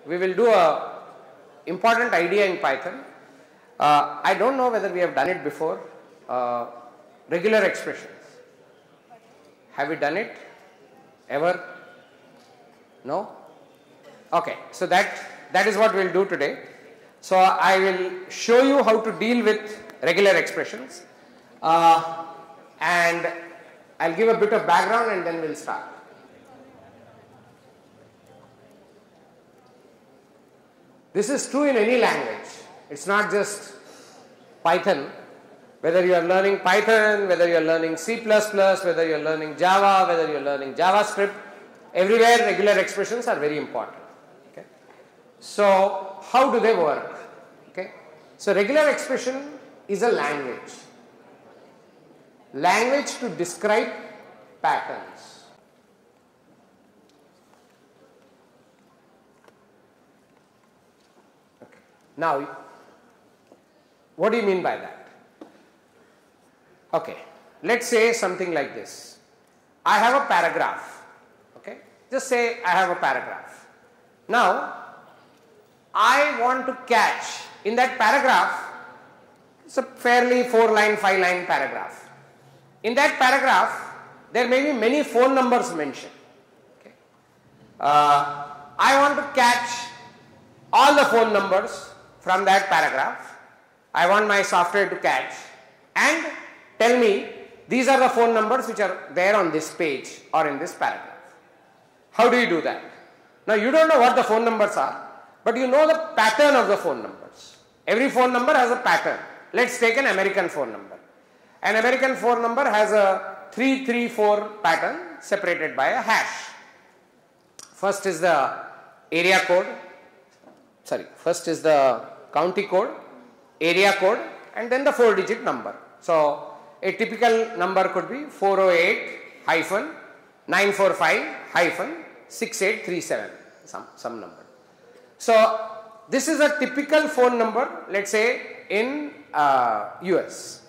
we will do a important idea in Python. I don't know whether we have done it before. Regular expressions. Have we done it ever? No? Okay, so that is what we will do today. So I will show you how to deal with regular expressions, and I'll give a bit of background and then we'll start. This is true in any language. It's not just Python. Whether you are learning Python, whether you are learning C++, whether you are learning Java, whether you are learning JavaScript, everywhere regular expressions are very important. Okay. So how do they work? Okay. So regular expression is a language. Language to describe patterns. Okay. Now, what do you mean by that? Okay, let's say something like this. I have a paragraph. Okay, just say I have a paragraph. Now, I want to catch in that paragraph. It's a fairly 4-line, 5-line paragraph. In that paragraph, there may be many phone numbers mentioned. Okay. I want to catch all the phone numbers from that paragraph. I want my software to catch and tell me these are the phone numbers which are there on this page or in this paragraph. How do you do that? Now you don't know what the phone numbers are, but you know the pattern of the phone numbers. Every phone number has a pattern. Let's take an American phone number. An American phone number has a 334 pattern separated by a hash. First is the area code, first is the county code, area code, and then the 4-digit number. So a typical number could be 408-945-6837, some number. So this is a typical phone number, let's say in US.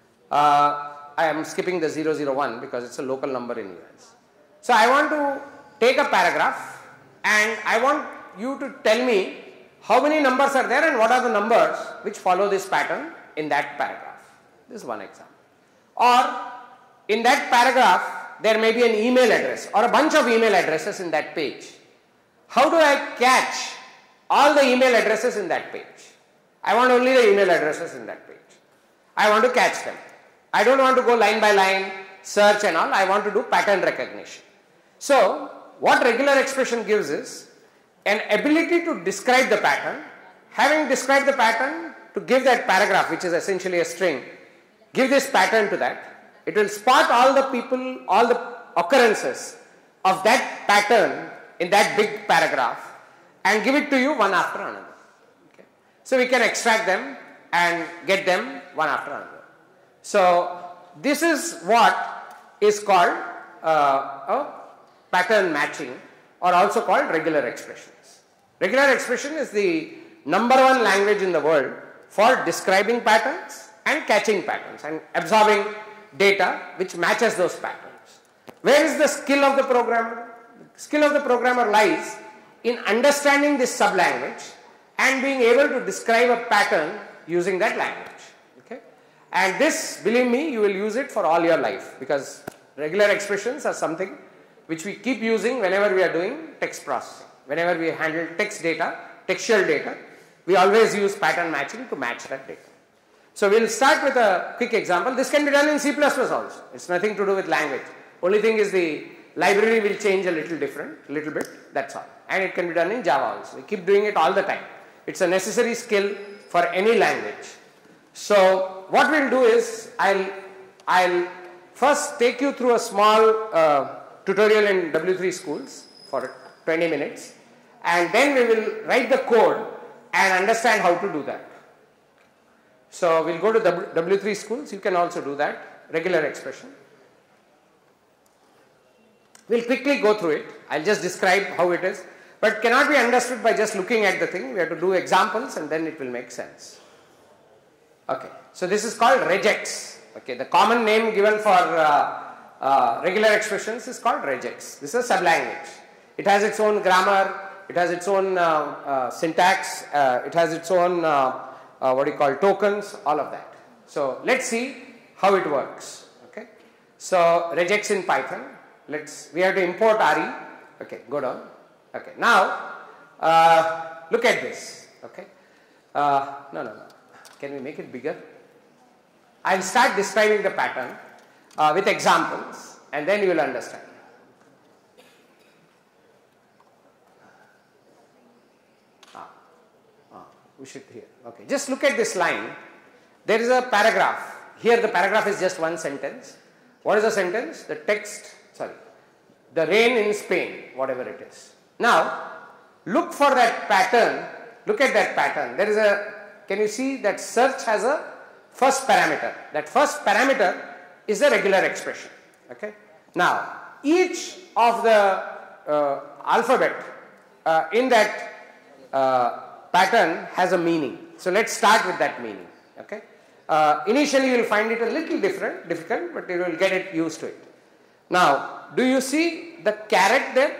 I am skipping the 001 because it's a local number in US. So I want to take a paragraph and I want you to tell me how many numbers are there and what are the numbers which follow this pattern in that paragraph. This is one example. Or in that paragraph, there may be an email address or a bunch of email addresses in that page. How do I catch all the email addresses in that page? I want only the email addresses in that page. I want to catch them. I don't want to go line by line, search and all. I want to do pattern recognition. So what regular expression gives is an ability to describe the pattern. Having described the pattern, to give that paragraph, which is essentially a string, give this pattern to that. It will spot all the people, all the occurrences of that pattern in that big paragraph and give it to you one after another. Okay. So we can extract them and get them one after another. So this is what is called a pattern matching, or also called regular expressions. Regular expression is the #1 language in the world for describing patterns and catching patterns and absorbing data which matches those patterns. Where is the skill of the programmer? The skill of the programmer lies in understanding this sub-language and being able to describe a pattern using that language. Okay? And this, believe me, you will use it for all your life, because regular expressions are something which we keep using whenever we are doing text processing. Whenever we handle text data, textual data, we always use pattern matching to match that data. So we will start with a quick example. This can be done in C++ also. It's nothing to do with language. Only thing is the library will change a little bit, that's all. And it can be done in Java also. We keep doing it all the time. It's a necessary skill for any language. So what we'll do is, I'll first take you through a small tutorial in W3 Schools for 20 minutes. And then we will write the code and understand how to do that. So we'll go to W3 Schools. You can also do that. Regular expression. We'll quickly go through it. I'll just describe how it is. But it cannot be understood by just looking at the thing. We have to do examples and then it will make sense. Okay. So this is called regex. Okay. The common name given for regular expressions is called regex. This is a sublanguage. It has its own grammar. it has its own syntax, it has its own what do you call tokens, all of that. So let's see how it works. Okay. So regex in Python. We have to import RE. Okay, go down. Okay, now look at this. Okay. No. Can we make it bigger? I'll start describing the pattern with examples, and then you will understand. We should here. Okay, just look at this line. There is a paragraph. Here the paragraph is just one sentence. What is the sentence? The rain in Spain, whatever it is. Now, look for that pattern. Look at that pattern. There is can you see that search has a first parameter? That first parameter is a regular expression. Okay. Now, each of the alphabet in that pattern has a meaning. So let's start with that meaning. Okay. Initially you will find it a little difficult, but you will get it used to it. Now, do you see the caret there?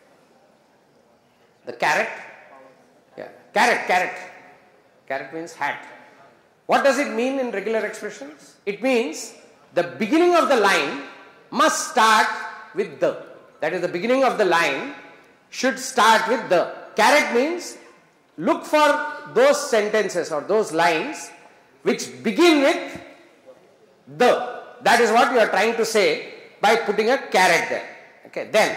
The caret? Yeah. Caret. Caret means hat. What does it mean in regular expressions? It means the beginning of the line must start with the. That is, the beginning of the line should start with the. Caret means look for those sentences or those lines which begin with the. That is what you are trying to say by putting a caret there. Okay, then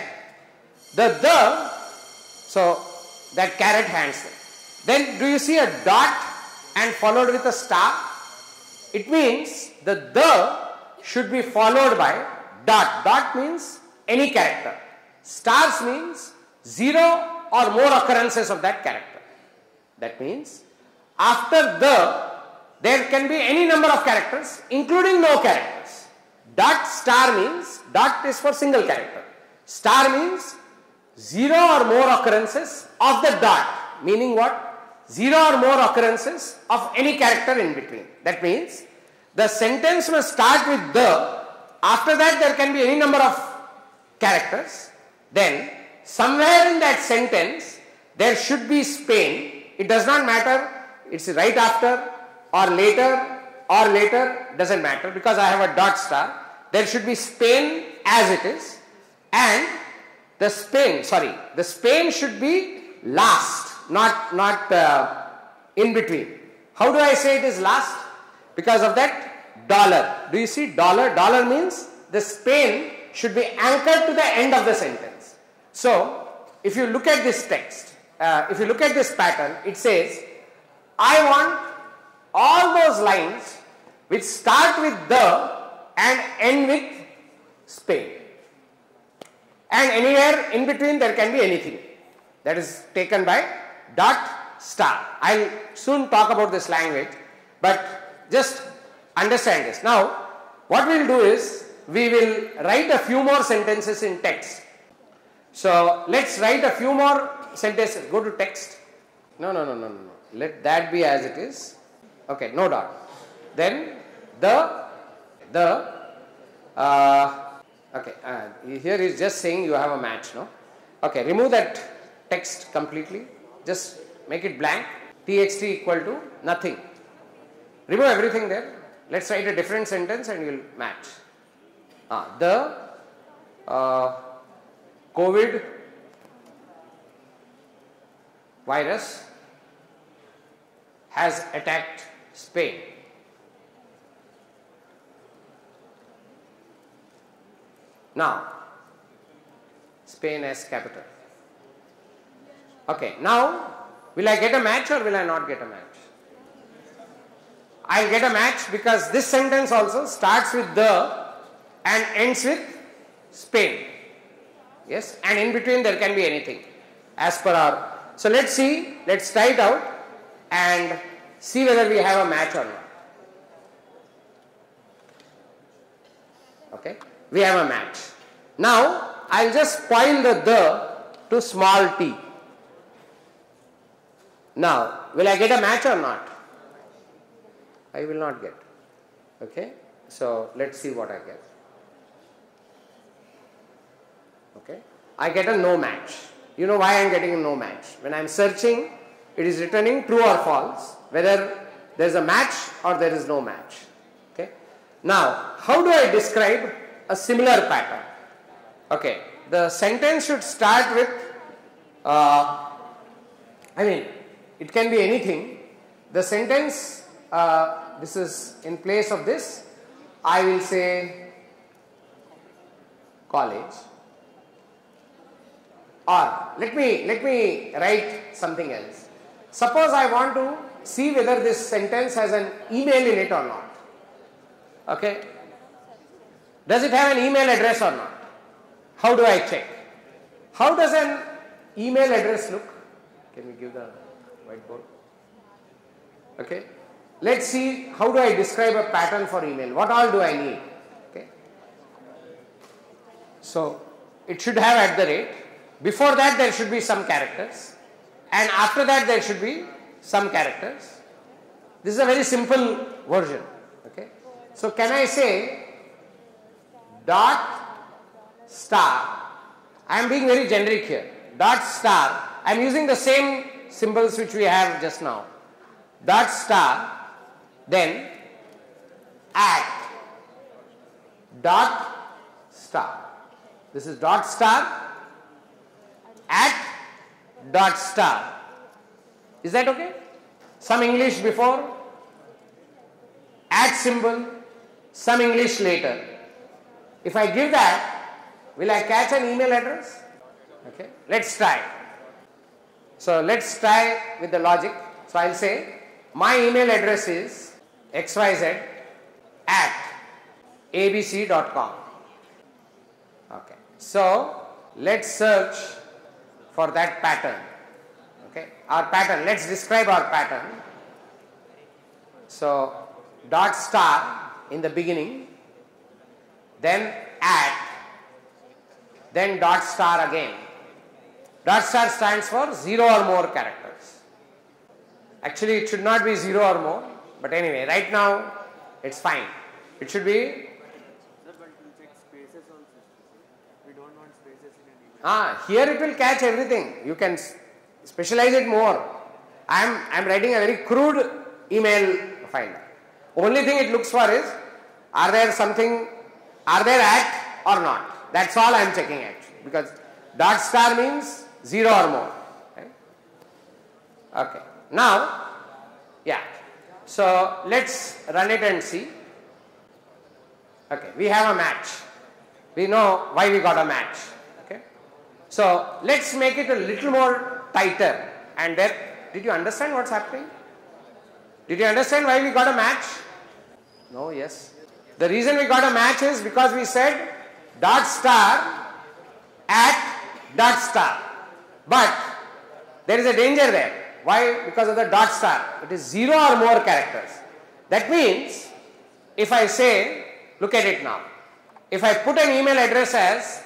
so that caret hands there. Then do you see a dot and followed with a star? It means the should be followed by dot. Dot means any character. Stars means 0 or more occurrences of that character. That means after there can be any number of characters, including no characters. Dot star means, dot is for single character. Star means 0 or more occurrences of the dot, meaning what? 0 or more occurrences of any character in between. That means the sentence must start with the, after that there can be any number of characters, then somewhere in that sentence there should be Spain. It does not matter, it's right after or later, doesn't matter, because I have a dot star. There should be Spain as it is, and the Spain should be last, not in between. How do I say it is last? Because of that dollar. Do you see dollar? Dollar means the Spain should be anchored to the end of the sentence. So, if you look at this text, if you look at this pattern, it says, I want all those lines which start with the and end with Spain. And anywhere in between there can be anything. That is taken by dot star. I will soon talk about this language, but just understand this. Now, what we will do is, we will write a few more sentences in text. So, let's write a few more sentences. Go to text. No. Let that be as it is. Okay, no dot. Then here is just saying you have a match, no? Okay, remove that text completely. Just make it blank. txt equal to nothing. Remove everything there. Let's write a different sentence and you will match. The COVID virus has attacked Spain. Now, Spain as capital. Okay, now will I get a match or will I not get a match? I will get a match because this sentence also starts with the and ends with Spain. Yes, and in between there can be anything as per our. So let's see, let's try it out and see whether we have a match or not. Okay, we have a match. Now I will just spoil the to small t. Now will I get a match or not? I will not get. Okay, so let's see what I get. Okay, I get a no match. You know why I am getting a no match. When I am searching, it is returning true or false, whether there is a match or there is no match. Okay. Now, how do I describe a similar pattern? Okay, the sentence should start with, it can be anything. The sentence, this is in place of this, I will say college. Or let me write something else. Suppose I want to see whether this sentence has an email in it or not. Okay. Does it have an email address or not? How do I check? How does an email address look? Can we give the whiteboard? Okay. Let's see how do I describe a pattern for email. What all do I need? Okay. So it should have @. Before that there should be some characters, and after that there should be some characters. This is a very simple version. Okay. So can I say dot star? I am being very generic here. Dot star. I am using the same symbols which we have just now. Dot star, then at dot star. This is dot star at dot star. Is that okay? Some English before, at symbol, some English later. If I give that, will I catch an email address? Okay, let's try. So let's try with the logic. So I'll say my email address is xyz@abc.com. Okay, so let's search for that pattern. Okay, our pattern, let's describe our pattern. So dot star in the beginning, then at, then dot star again. Dot star stands for 0 or more characters. Actually it should not be 0 or more, but anyway, right now it's fine. It should be. Sir, but we'll check spaces also. We don't want spaces in an email. Here it will catch everything. You can specialize it more. I'm writing a very crude email finder. Only thing it looks for is, are there at or not? That's all I'm checking actually, because dot star means 0 or more. Right? Okay. Now, yeah. So let's run it and see. Okay, we have a match. We know why we got a match. Okay. So let's make it a little more tighter. And there, did you understand what's happening? Did you understand why we got a match? No, yes. The reason we got a match is because we said dot star at dot star. But there is a danger there. Why? Because of the dot star. It is 0 or more characters. That means if I say, look at it now. If I put an email address as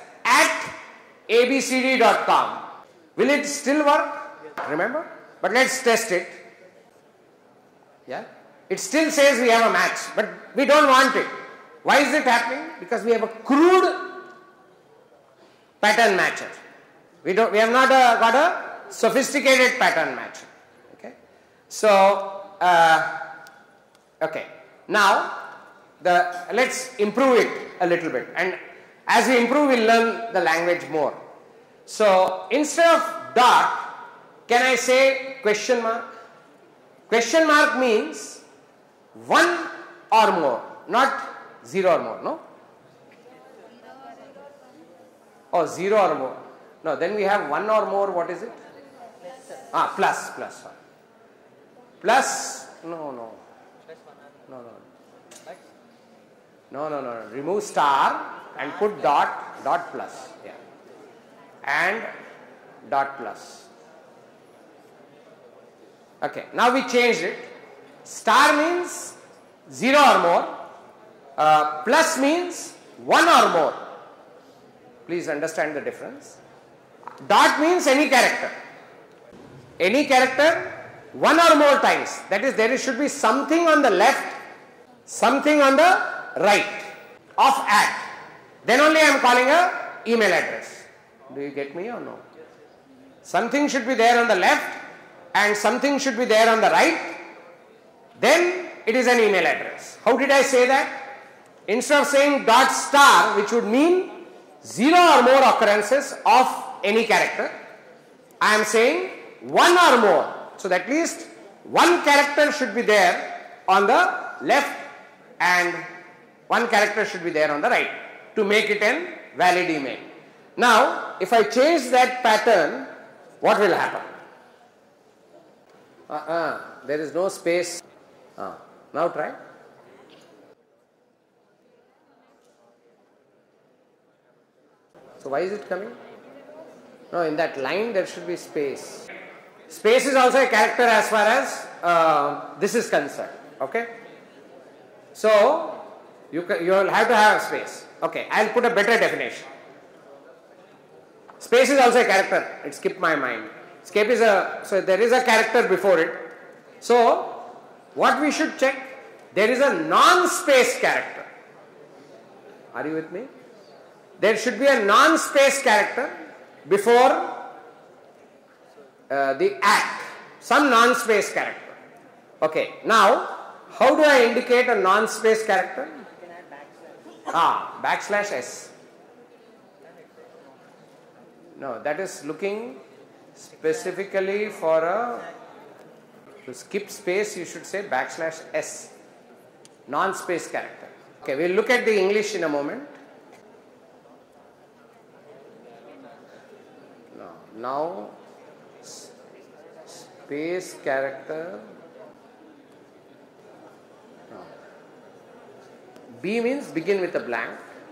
@abcd.com, will it still work? Remember? But let's test it. Yeah? It still says we have a match, but we don't want it. Why is it happening? Because we have a crude pattern matcher. We have not got a sophisticated pattern matcher. Okay. So, okay. Now, let's improve it a little bit, and as we improve, we'll learn the language more. So, instead of dot, can I say question mark? Question mark means 1 or more, not 0 or more, no? Oh, 0 or more. No, then we have 1 or more, what is it? Plus. Plus, no. No. Remove star and put dot plus. Yeah. And dot plus. Okay, now we changed it. Star means 0 or more. Plus means 1 or more. Please understand the difference. Dot means any character. Any character 1 or more times. That is, there should be something on the left, something on the right of @. Then only I am calling a email address. Do you get me or no? something should be there on the left and something should be there on the right, then it is an email address. How did I say that? Instead of saying dot star, which would mean 0 or more occurrences of any character, I am saying 1 or more. So that at least one character should be there on the left and one character should be there on the right to make it a valid email. Now, if I change that pattern, what will happen? There is no space. Now try. So why is it coming? No, in that line there should be space. Space is also a character as far as this is concerned. Okay. So you will have to have space. Okay, I will put a better definition. Space is also a character. It skipped my mind. Escape is so there is a character before it. So what we should check? There is a non-space character. Are you with me? There should be a non-space character before the act. Some non-space character. Okay. Now, how do I indicate a non-space character? Backslash S. No, that is looking specifically for to skip space, you should say backslash S. Non-space character. Okay, we'll look at the English in a moment. Now, space character. B means begin with a blank.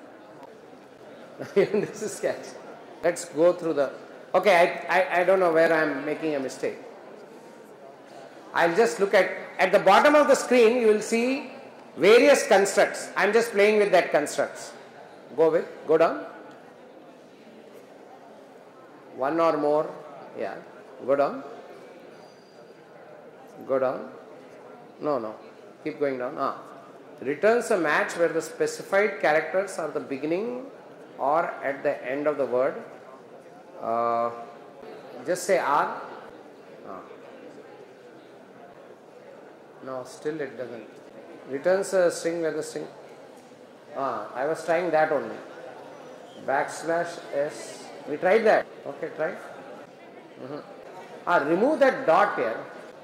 This is sketch. Let's go through the. Okay, I don't know where I am making a mistake. I'll just look at the bottom of the screen. You will see various constructs. I'm just playing with that constructs. Go down. One or more. Yeah. Go down. Go down. No. Keep going down. Returns a match where the specified characters are the beginning or at the end of the word. Just say R. No, still it doesn't. Returns a string where the string. I was trying that only. Backslash S. We tried that. Okay, try. Remove that dot here.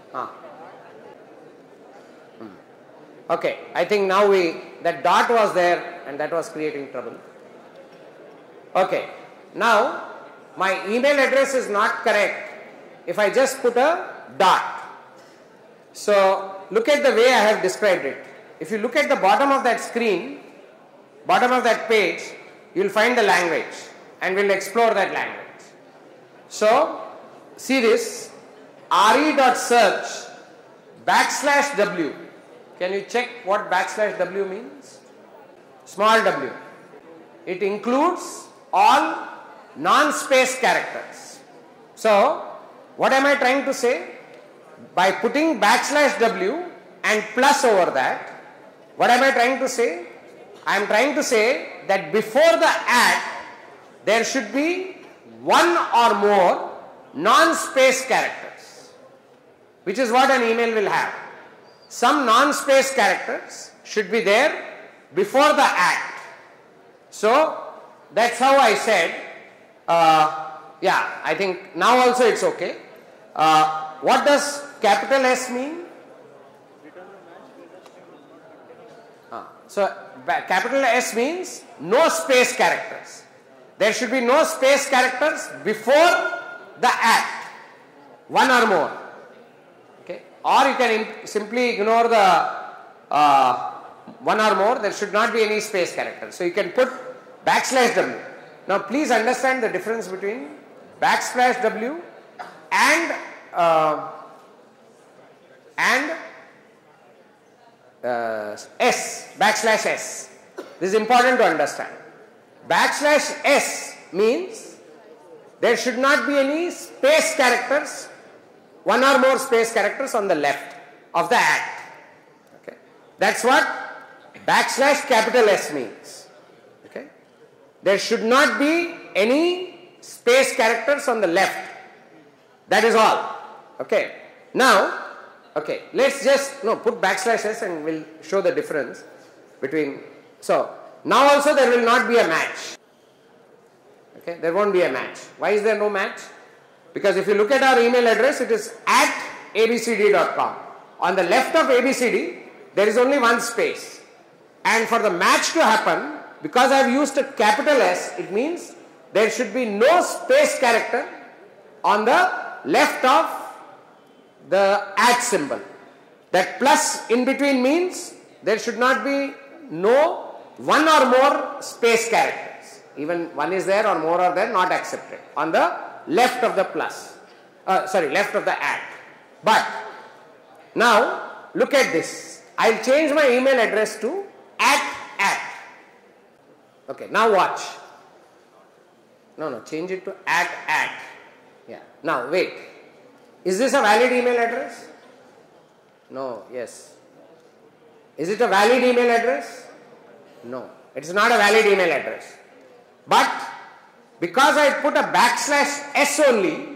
Okay, I think now that dot was there and that was creating trouble. Okay, now my email address is not correct if I just put a dot. So look at the way I have described it. If you look at the bottom of that screen, bottom of that page, you will find the language and we'll explore that language. So see this, re.search \w. Can you check what \w means? Small w. It includes all non-space characters. So what am I trying to say? By putting \w and plus over that, what am I trying to say? I am trying to say that before the @ there should be one or more non-space characters, which is what an email will have. Some non-space characters should be there before the @. So that's how I said, I think now also it's okay. What does capital S mean? So capital S means no space characters. There should be no space characters before the @, one or more. Okay, or you can simply ignore the one or more. There should not be any space characters. So you can put \w. Now please understand the difference between \w and S, \S. This is important to understand. \S means there should not be any space characters, one or more space characters on the left of the @. Okay, that's what \S means. Okay, there should not be any space characters on the left That is all. Okay. Now, okay, let's just put backslashes and we'll show the difference between. So now also there will not be a match. Okay, there won't be a match. Why is there no match? Because if you look at our email address, it is at abcd.com. On the left of ABCD, there is only one space. And for the match to happen, because I have used a capital S, it means there should be no space character on the left of the at symbol. That plus in between means there should not be no one or more space characters. Even one is there or more are there, not accepted. On the left of the plus, left of the at. But now look at this. I'll change my email address to at. Okay, now watch. No, change it to at. Yeah. Now wait. Is this a valid email address? No, yes. Is it a valid email address? No, it's not a valid email address. But because I put a backslash S only,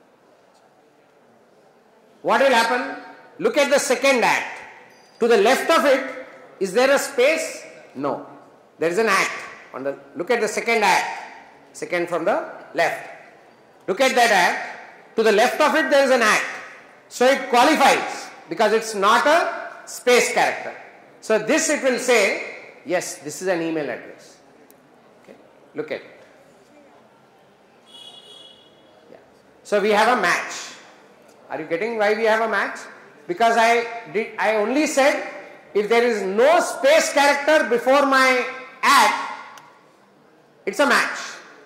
what will happen? Look at the second at. To the left of it, is there a space? No. There is an at. Look at the second at. Second from the left. Look at that at. To the left of it, there is an at. So it qualifies because it's not a space character. So this it will say, yes, this is an email address. Okay. Look at it. Yeah. So we have a match. Are you getting why we have a match? Because I only said if there is no space character before my at, it's a match.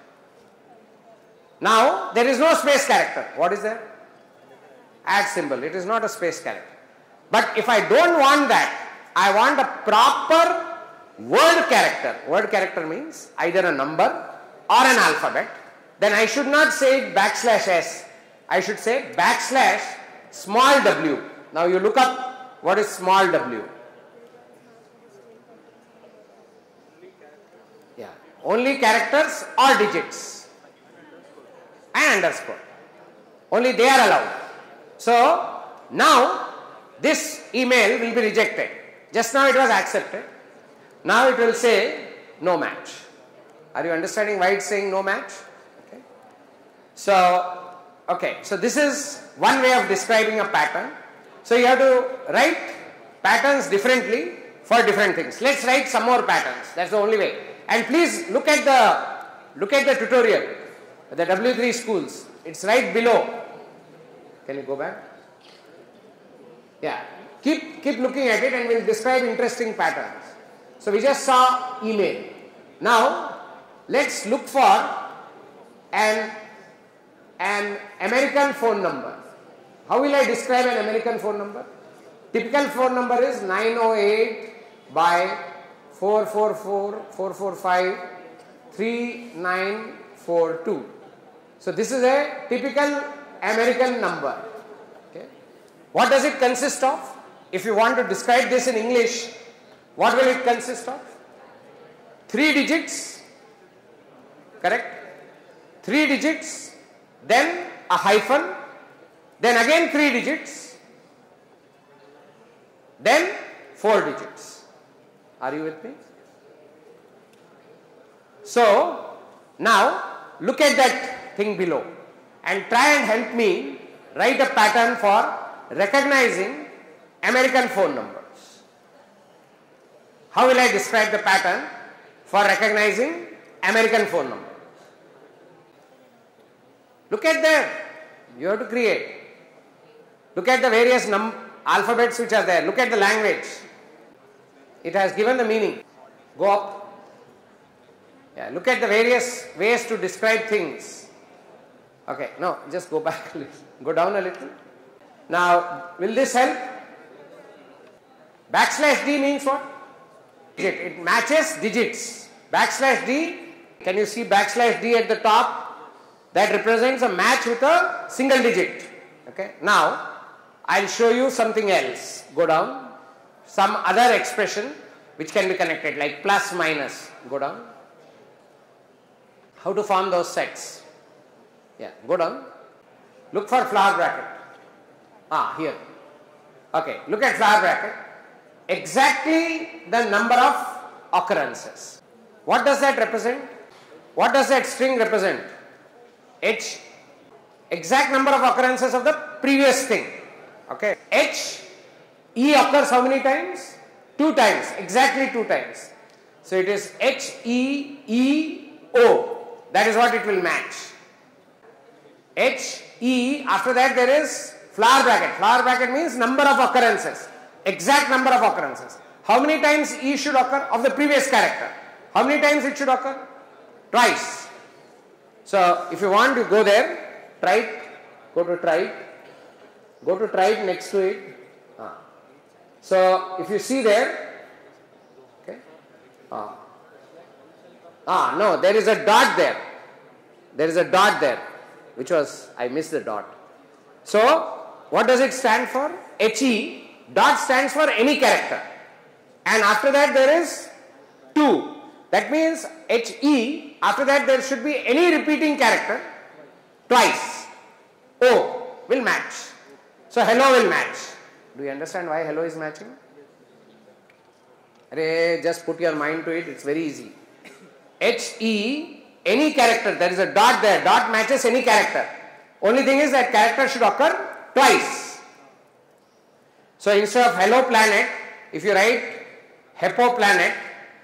Now there is no space character. What is there? At symbol. It is not a space character. But if I don't want that, I want a proper word character. Word character means either a number or an alphabet. Then I should not say backslash S. I should say backslash small w. Now you look up what is small w. Yeah, only characters or digits and underscore. Only they are allowed. So now this email will be rejected. Just now it was accepted. Now it will say no match. Are you understanding why it's saying no match? Okay. So this is one way of describing a pattern. So you have to write patterns differently for different things. Let's write some more patterns. That's the only way. And please look at the tutorial, the W3 schools. It's right below. Can you go back? Yeah. Keep looking at it and we'll describe interesting patterns. So we just saw email. Now let's look for an American phone number. How will I describe an American phone number? Typical phone number is 908 by 444-445-3942. So this is a typical American number. Okay. What does it consist of? If you want to describe this in English, what will it consist of? 3 digits, correct? 3 digits, then a hyphen, then again 3 digits, then 4 digits. Are you with me? So now look at that thing below and try and help me write a pattern for recognizing American phone numbers. How will I describe the pattern for recognizing American phone numbers? Look at them. You have to create. Look at the various alphabets which are there. Look at the language. It has given the meaning. Go up. Yeah, look at the various ways to describe things. Okay, no, just go back a little. Go down a little. Now, will this help? Backslash D means what? It matches digits. Backslash D, can you see backslash D at the top? That represents a match with a single digit. Okay. Now, I'll show you something else. Go down. Some other expression which can be connected like plus minus. Go down. How to form those sets? Yeah, go down. Look for flower bracket. Here. Okay, look at flower bracket. Exactly the number of occurrences. What does that represent? What does that string represent? H. Exact number of occurrences of the previous thing. Okay. H. E occurs how many times? 2 times. Exactly 2 times. So it is H, E, E, O. That is what it will match. H, E, after that there is flower bracket. Flower bracket means number of occurrences. Exact number of occurrences. How many times E should occur of the previous character? How many times it should occur? Twice. So if you want to go there, try it. Go to try it. Go to try it next to it. So if you see there, okay. No, there is a dot there. There is a dot there, which was, I missed the dot. So what does it stand for? HE. Dot stands for any character. And after that there is 2. That means HE, after that there should be any repeating character twice. O will match. So hello will match. Do you understand why hello is matching? Just put your mind to it, it's very easy. HE, any character, there is a dot there, dot matches any character. Only thing is that character should occur twice. So instead of hello planet, if you write Heppo planet,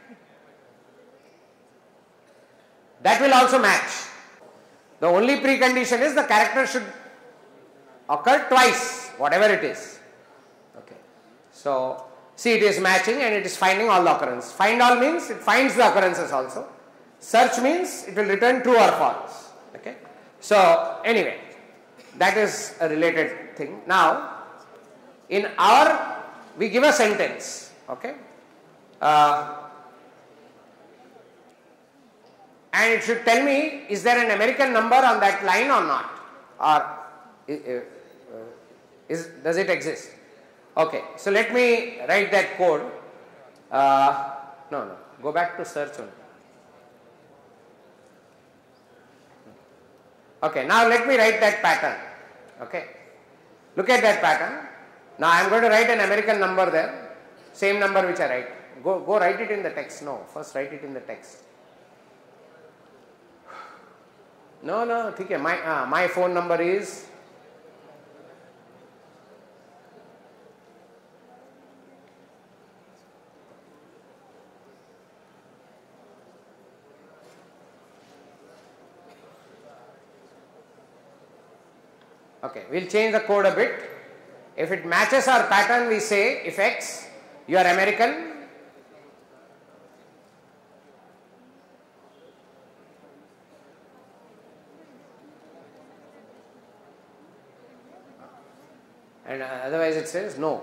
that will also match. The only precondition is the character should occur twice, whatever it is. Okay. So see, it is matching and it is finding all the occurrences. Find all means it finds the occurrences also. Search means it will return true or false. Okay. So anyway, that is a related thing. Now, in our, we give a sentence. Okay. And it should tell me, is there an American number on that line or not? Or does it exist? Okay, so let me write that code. No, go back to search only. Okay, now let me write that pattern. Okay, look at that pattern. Now I am going to write an American number there, same number which I write. Go write it in the text. No, first write it in the text. No, okay, my phone number is okay, we'll change the code a bit. If it matches our pattern, we say if X, you are American, and otherwise it says no.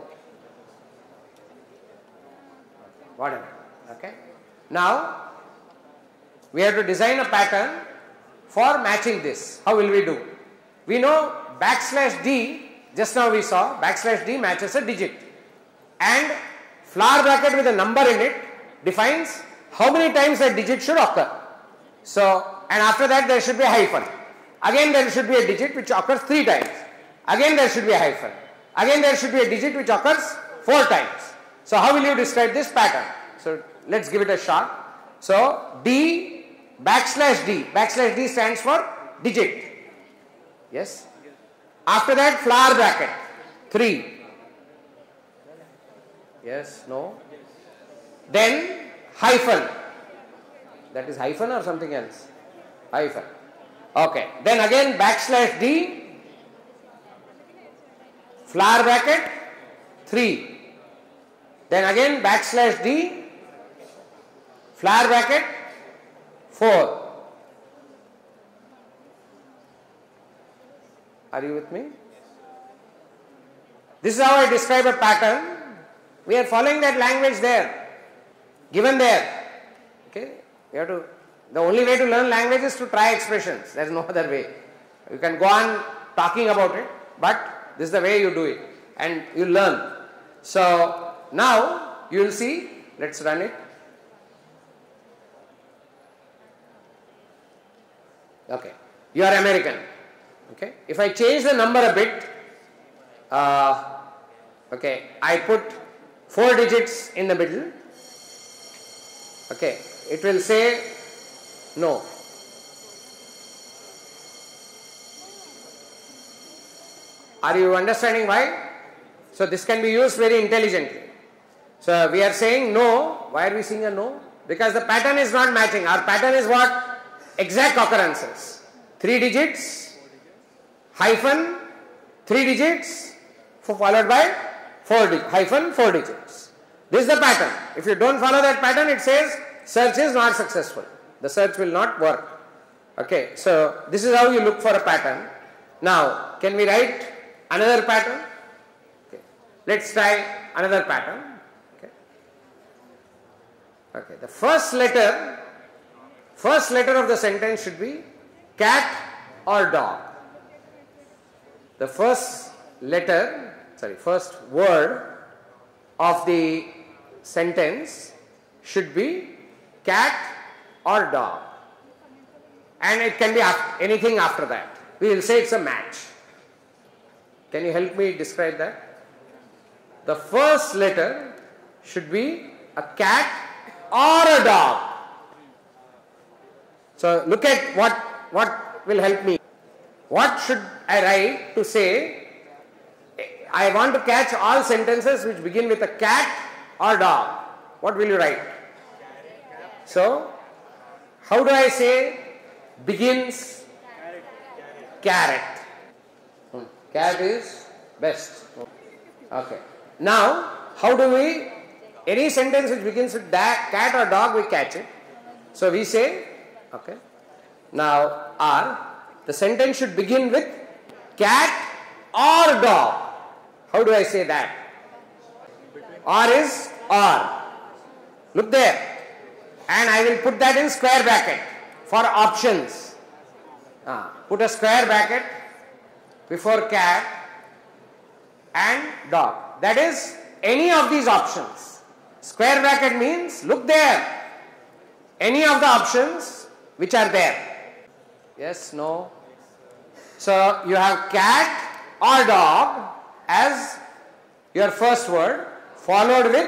Whatever. Okay. Now we have to design a pattern for matching this. How will we do? We know \D, just now we saw \D matches a digit, and flower bracket with a number in it defines how many times that digit should occur. So, and after that there should be a hyphen. Again there should be a digit which occurs 3 times. Again there should be a hyphen. Again there should be a digit which occurs 4 times. So how will you describe this pattern? So let's give it a shot. So D \D stands for digit. Yes. After that flower bracket 3. Yes, no. Then hyphen. That is hyphen or something else? Hyphen. Okay. Then again \D, flower bracket 3. Then again \D, flower bracket 4. Are you with me? This is how I describe a pattern. We are following that language there, given there. Okay, we have to. The only way to learn language is to try expressions. There is no other way. You can go on talking about it, but this is the way you do it, and you learn. So now you will see. Let's run it. Okay, you are American. Okay. If I change the number a bit, okay, I put 4 digits in the middle. Okay, it will say no. Are you understanding why? So this can be used very intelligently. So we are saying no. Why are we saying a no? Because the pattern is not matching. Our pattern is what? Exact occurrences. 3 digits, hyphen, 3 digits, followed by 4 hyphen 4 digits. This is the pattern. If you don't follow that pattern, it says search is not successful. The search will not work. Okay, so this is how you look for a pattern. Now, can we write another pattern? Okay. Let's try another pattern. Okay. Okay. The first letter of the sentence should be cat or dog. The first word of the sentence should be cat or dog, and it can be anything after that. We will say it's a match. Can you help me describe that? The first letter should be a cat or a dog. So look at what will help me. What should I write to say I want to catch all sentences which begin with a cat or dog? What will you write? So, how do I say begins? Carrot. Cat is best. Okay. Now, how do we, any sentence which begins with cat or dog, we catch it. So we say, okay. Now, the sentence should begin with cat or dog. How do I say that? Or is or. Look there. And I will put that in square bracket for options. Put a square bracket before cat and dog. That is any of these options. Square bracket means look there. Any of the options which are there. Yes, no. So you have cat or dog as your first word, followed with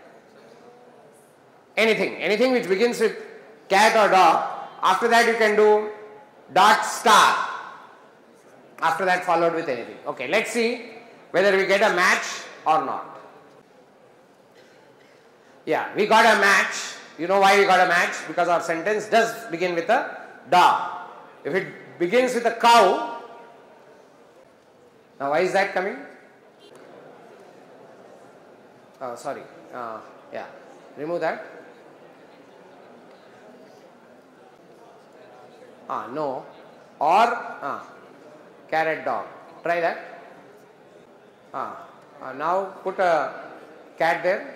anything which begins with cat or dog. After that you can do dot star. After that followed with anything. Okay, let's see whether we get a match or not. Yeah, we got a match. You know why we got a match? Because our sentence does begin with a dog. If it begins with a cow, now why is that coming? Oh, sorry. Yeah, remove that. No. Or carrot dog. Try that. Now put a cat there.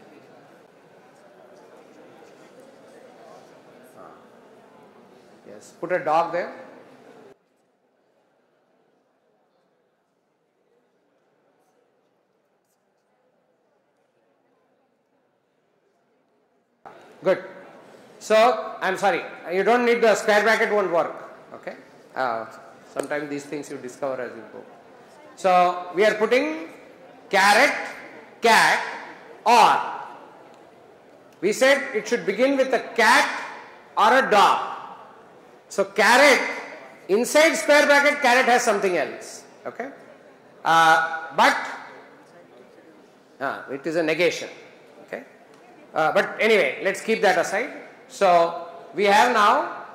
Yes, put a dog there. Good. So, I am sorry, you don't need the square bracket, won't work. Okay. Sometimes these things you discover as you go. So, we are putting carrot, cat, or. We said it should begin with a cat or a dog. So, carrot, inside square bracket, carrot has something else. Okay. But it is a negation. Okay. But anyway, let's keep that aside. So, we have now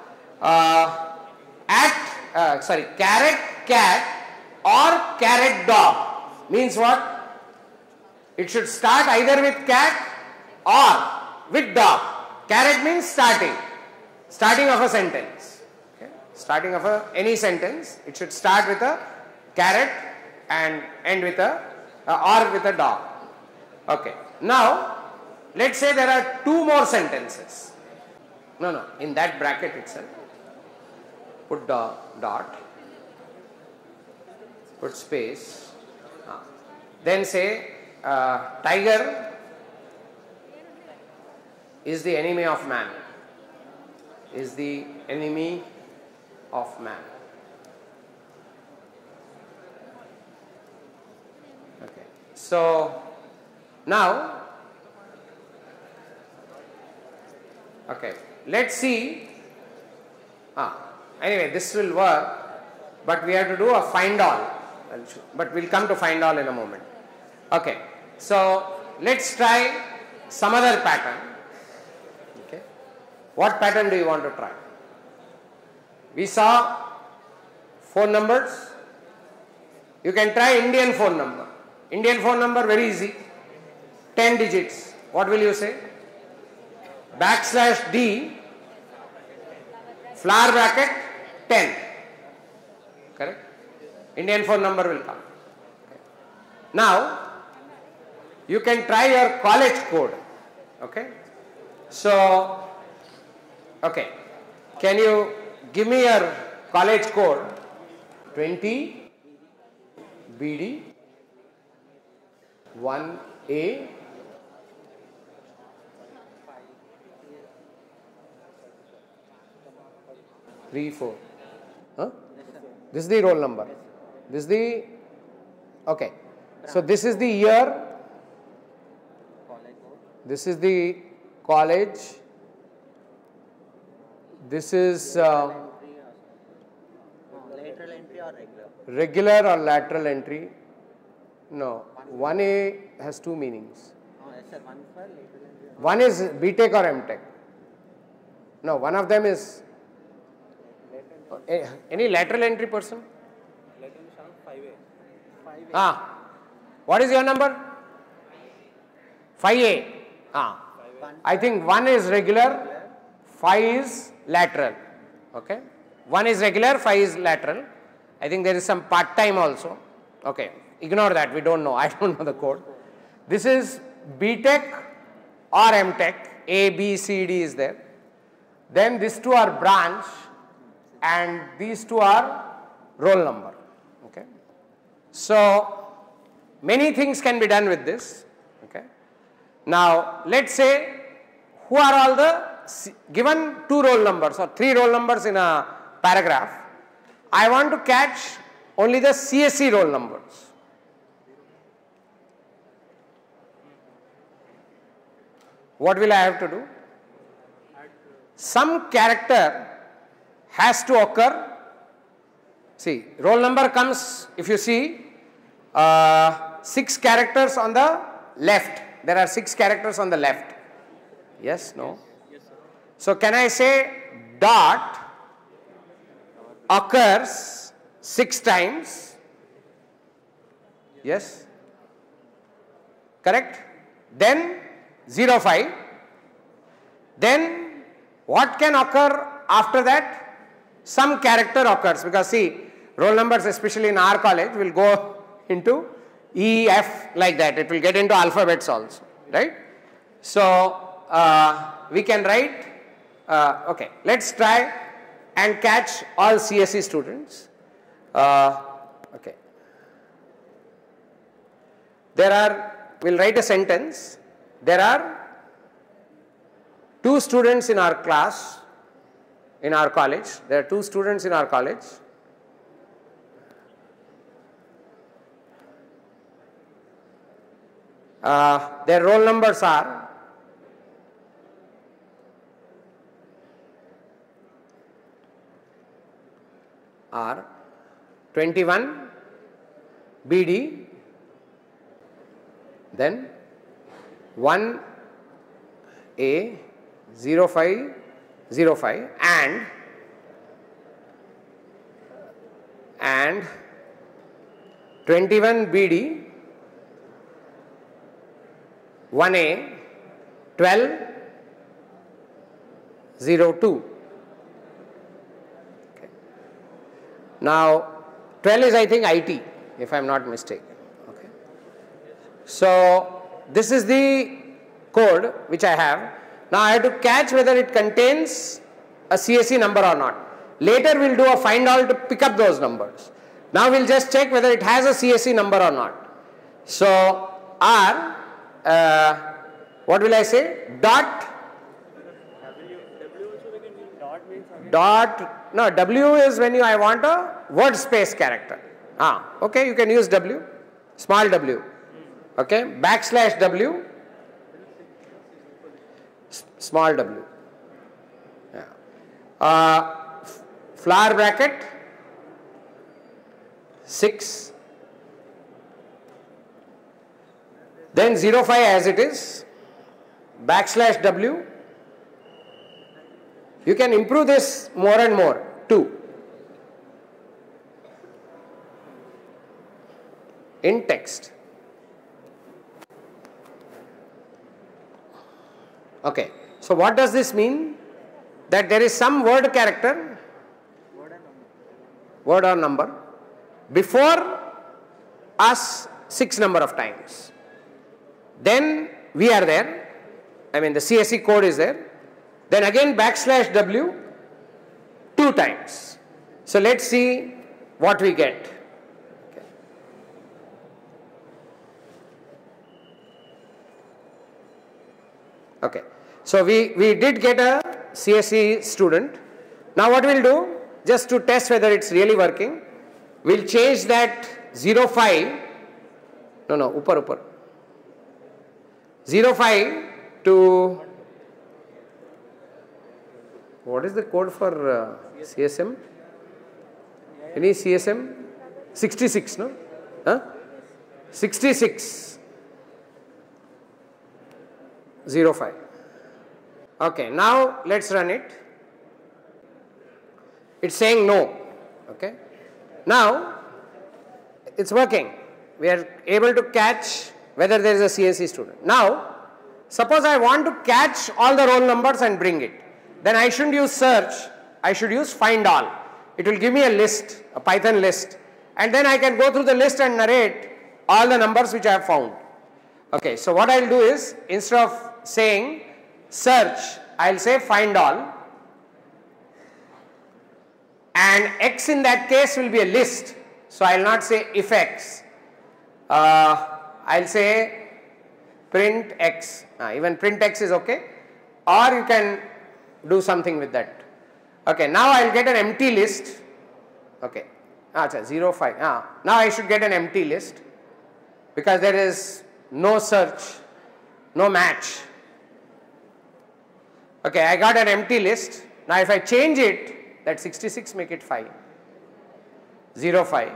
carrot, cat or carrot dog. Means what? It should start either with cat or with dog. Carrot means starting of a sentence. Okay. Starting of any sentence, it should start with a carrot and end with a or with a dog. Okay. Now, let's say there are 2 more sentences. No, in that bracket itself, put dot, put space, then say tiger is the enemy of man, is the enemy of man. So now, okay, let's see. Anyway, this will work, but we have to do a find all. But we'll come to find all in a moment. Okay, so let's try some other pattern. Okay, what pattern do you want to try? We saw phone numbers. You can try Indian phone number. Indian phone number, very easy. 10 digits. What will you say? \D, flower bracket, 10. Correct? Indian phone number will come. Okay. Now, you can try your college code. Okay. So, okay. Can you give me your college code? 20 BD 1A 3 4. Huh? This is the roll number. This is the, okay. So this is the year. This is the college. This is Lateral entry or regular? regular or lateral entry. No, 1A has two meanings. Oh, yes, sir. One for lateral entry. One is BTech or MTech. No, one of them is any lateral entry person? Lateral 5A. What is your number? 5A. I think 1 is regular, 5 is lateral. Okay. 1 is regular, 5 is lateral. I think there is some part-time also. Okay. Ignore that. We don't know. I don't know the code. This is BTech or MTech. A, B, C, D is there. Then these two are branch and these two are roll number. Okay. So many things can be done with this. Okay. Now let's say who are all the given 2 roll numbers or 3 roll numbers in a paragraph. I want to catch only the CSE roll numbers. What will I have to do? Some character has to occur. See, roll number comes, if you see, 6 characters on the left. There are 6 characters on the left. Yes, no? Yes, sir. So can I say dot occurs 6 times? Yes? Correct? Then 05. Then what can occur after that? Some character occurs, because see, roll numbers especially in our college will go into E, F like that. It will get into alphabets also, right? So we can write, okay, let's try and catch all CSE students. Okay. There are, we'll write a sentence. There are 2 students in our class, in our college. There are 2 students in our college. Their roll numbers are are 21 BD, then 1A 0505 and 21 BD 1A 1202. Okay. Now 12 is I think IT, if I am not mistaken. Okay. So this is the code which I have. Now I have to catch whether it contains a CSE number or not. Later we will do a find all to pick up those numbers. Now we will just check whether it has a CSE number or not. So R, what will I say? Dot. W also we can use dot means again. Dot. No, W is when I want a word space character. Okay, you can use W, small w. Okay, backslash W, small w. Yeah. Flower bracket 6, then 05 as it is, backslash W. You can improve this more and more, 2. In text. Okay, so what does this mean? That there is some word character, word or number, before us 6 number of times. Then we are there, I mean the CSE code is there. Then again backslash W 2 times. So let's see what we get. Okay, so we did get a CSE student. Now what we'll do, just to test whether it's really working, we'll change that 05, upar 05 to, what is the code for CSM? Any CSM? 66, no? Huh? 66. 05. Okay, now let's run it. It's saying no. Okay. Now it's working. We are able to catch whether there is a CSE student. Now, suppose I want to catch all the roll numbers and bring it. Then I shouldn't use search. I should use find all. It will give me a list, a Python list, and then I can go through the list and narrate all the numbers which I have found. Okay, so what I'll do is, instead of saying search, I'll say find all, and X in that case will be a list, so I'll not say if X, I'll say print X, even print X is okay, or you can do something with that. Okay, now I'll get an empty list. Okay, 05, now I should get an empty list because there is no search, no match. Okay, I got an empty list. Now if I change it, that 66 make it 5, 05.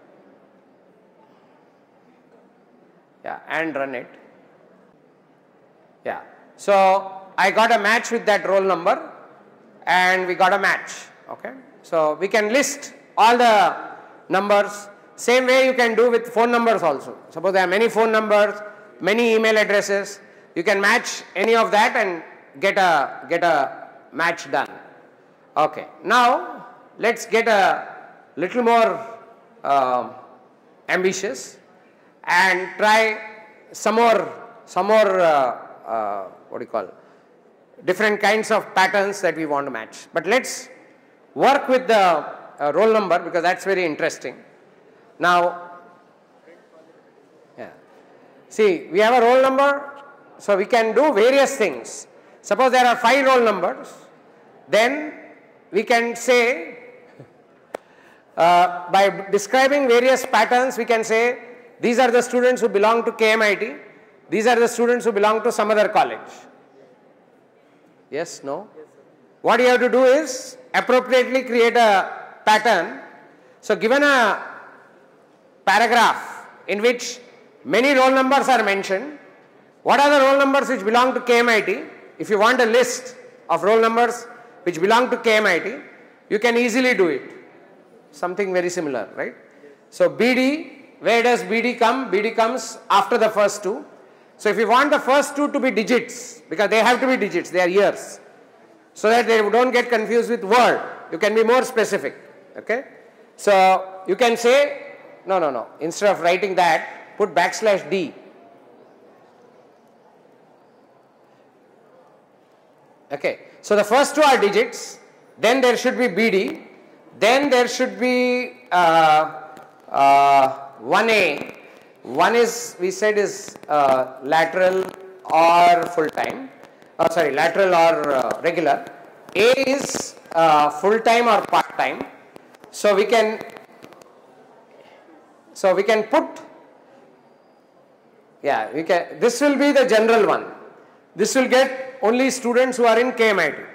Yeah, and run it. Yeah, so I got a match with that roll number and we got a match. Okay, so we can list all the numbers. Same way you can do with phone numbers also. Suppose there are many phone numbers, many email addresses, you can match any of that and get a match done. Okay, now let's get a little more ambitious and try some more what do you call, different kinds of patterns that we want to match. But let's work with the roll number because that's very interesting. Now, yeah, see, we have a roll number, so we can do various things. Suppose there are 5 roll numbers, then we can say, by describing various patterns, we can say, these are the students who belong to KMIT, these are the students who belong to some other college. Yes, no? Yes, what you have to do is appropriately create a pattern. So given a paragraph in which many roll numbers are mentioned, what are the roll numbers which belong to KMIT? If you want a list of roll numbers which belong to KMIT, you can easily do it. Something very similar, right? So BD, where does BD come? BD comes after the first 2. So if you want the first 2 to be digits, because they have to be digits, they are years, so that they don't get confused with word, you can be more specific. Okay? So you can say, no, instead of writing that, put \D. Okay, so the first 2 are digits, then there should be BD, then there should be 1A. 1 is, we said, is lateral or full time, lateral or regular. A is full time or part time. So we can put Yeah, this will be the general one. This will get only students who are in KMIT.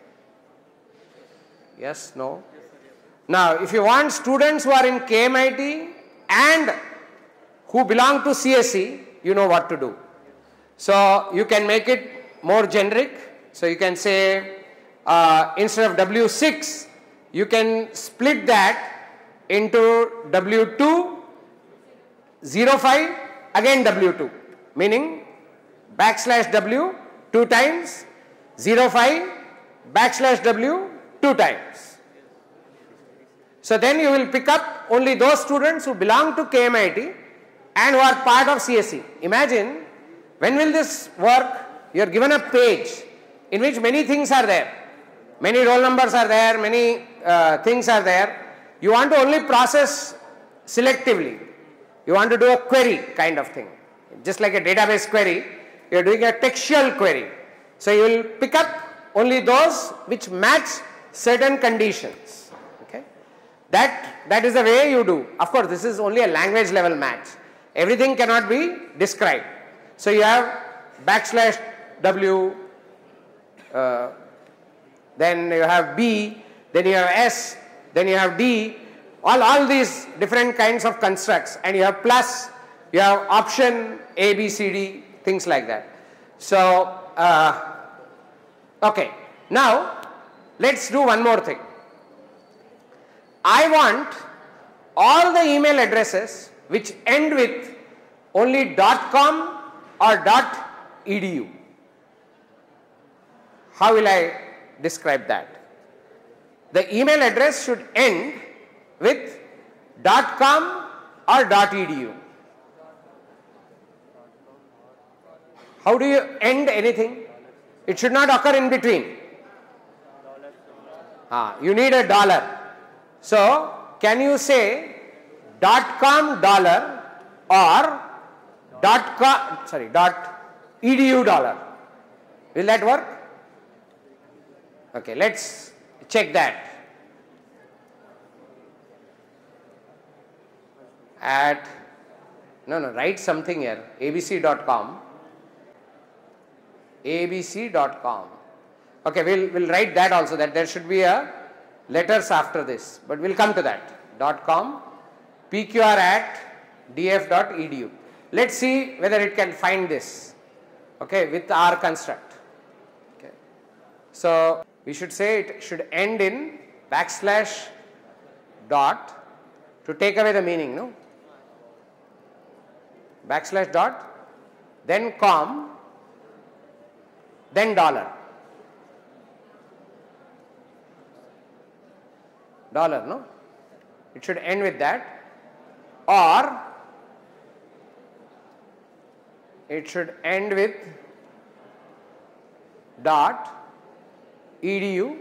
Yes, no? Now, if you want students who are in KMIT and who belong to CSE, you know what to do. So, you can make it more generic. So, you can say instead of W6, you can split that into W2, 05, again W2, meaning backslash W 2 times, 05, backslash W 2 times. So then you will pick up only those students who belong to KMIT and who are part of CSE. Imagine, when will this work? You are given a page in which many things are there. Many roll numbers are there, many things are there. You want to only process selectively. You want to do a query kind of thing. Just like a database query, you are doing a textual query. So you will pick up only those which match certain conditions. Okay? That is the way you do. Of course, this is only a language level match. Everything cannot be described. So you have backslash W, then you have B, then you have S, then you have D, all these different kinds of constructs, and you have plus, you have option A, B, C, D, things like that. So, okay, now let's do one more thing. I want all the email addresses which end with only .com or .edu. How will I describe that? The email address should end with .com or .edu. How do you end anything? It should not occur in between. You need a dollar. So, can you say .com dollar or .edu dollar? Will that work? Okay, let's check that. Write something here, abc.com. abc.com. Okay, we'll write that also, that there should be a letters after this, but we'll come to that. .com, pqr@df.edu. Let's see whether it can find this, okay, with our construct. Okay. So, we should say it should end in backslash dot to take away the meaning, no? Backslash dot, then com, then dollar. Dollar, no? It should end with that. Or it should end with dot edu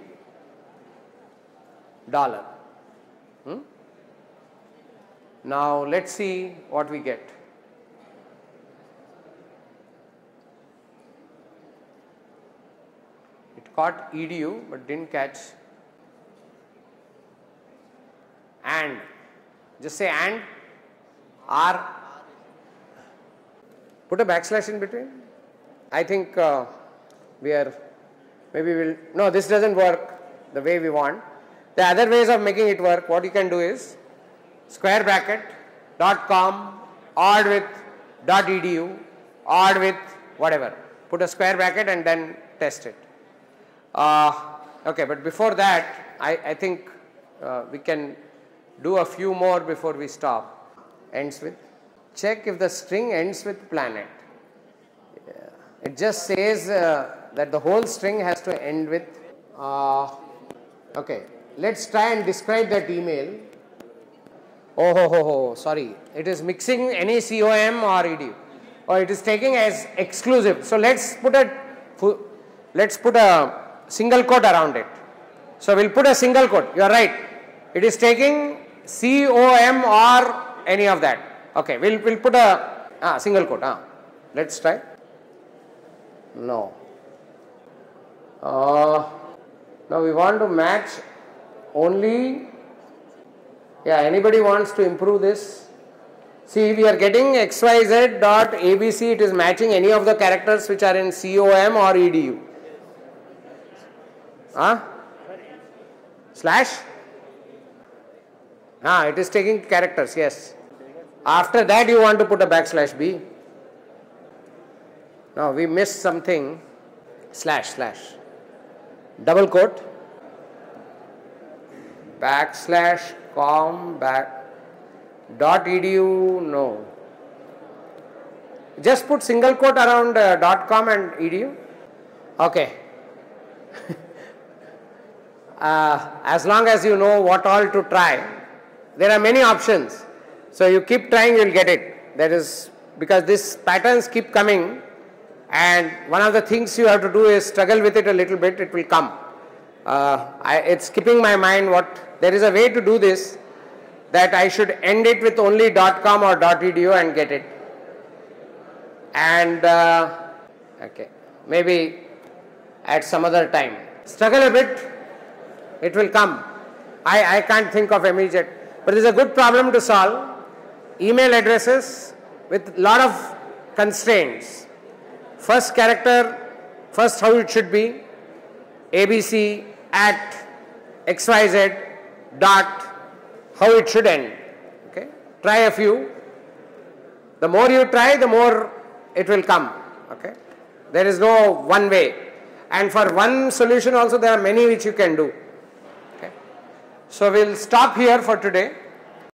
dollar. Now let's see what we get. It caught edu but didn't catch and. Just say and, or put a backslash in between. I think no, this doesn't work the way we want. The other ways of making it work, what you can do is square bracket, .com, odd with .edu, odd with whatever. Put a square bracket and then test it. Okay, but before that, I think we can do a few more before we stop. Ends with, check if the string ends with planet. It just says that the whole string has to end with, okay, let's try and describe that email. Sorry, it is mixing any COM or edu, or it is taking as exclusive. So let's put a single quote around it. So we'll put a single quote. You are right. It is taking COM or any of that. Okay, we'll put a single quote. Let's try. No. Now we want to match only. Yeah, anybody wants to improve this? See, we are getting xyz dot abc, it is matching any of the characters which are in com or edu. Slash? It is taking characters, yes. After that you want to put a backslash b. Now we missed something. Slash. Double quote. Backslash com dot edu, no. Just put single quote around .com and edu. Okay. As long as you know what all to try, there are many options. So you keep trying, you will get it. That is because these patterns keep coming, and one of the things you have to do is struggle with it a little bit, it will come. It's skipping my mind there is a way to do this, that I should end it with only .com or .edu and get it. And okay, maybe at some other time. Struggle a bit, it will come. I can't think of immediate, but it's a good problem to solve. Email addresses with lot of constraints. First character, first how it should be, abc at xyz dot, how it should end. Okay, try a few. The more you try, the more it will come. Okay, there is no one way, and for one solution also there are many which you can do. Okay, so we'll stop here for today.